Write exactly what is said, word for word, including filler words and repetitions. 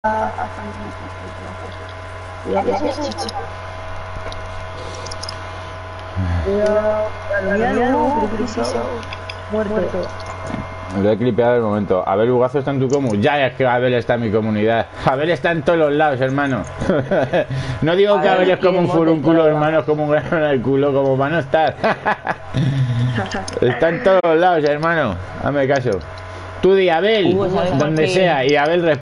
Ya, ya, ya, chichi. Muerto. Lo he clipeado el momento. Abel Ugazo está en tu comu. Ya es que Abel está en mi comunidad. Abel está en todos los lados, hermano. No digo que Abel es como un furúnculo, hermano, es como un grano en el culo, como para no estar. Está en todos los lados, hermano. Hazme caso. Tú di Abel, donde sea, y Abel responde.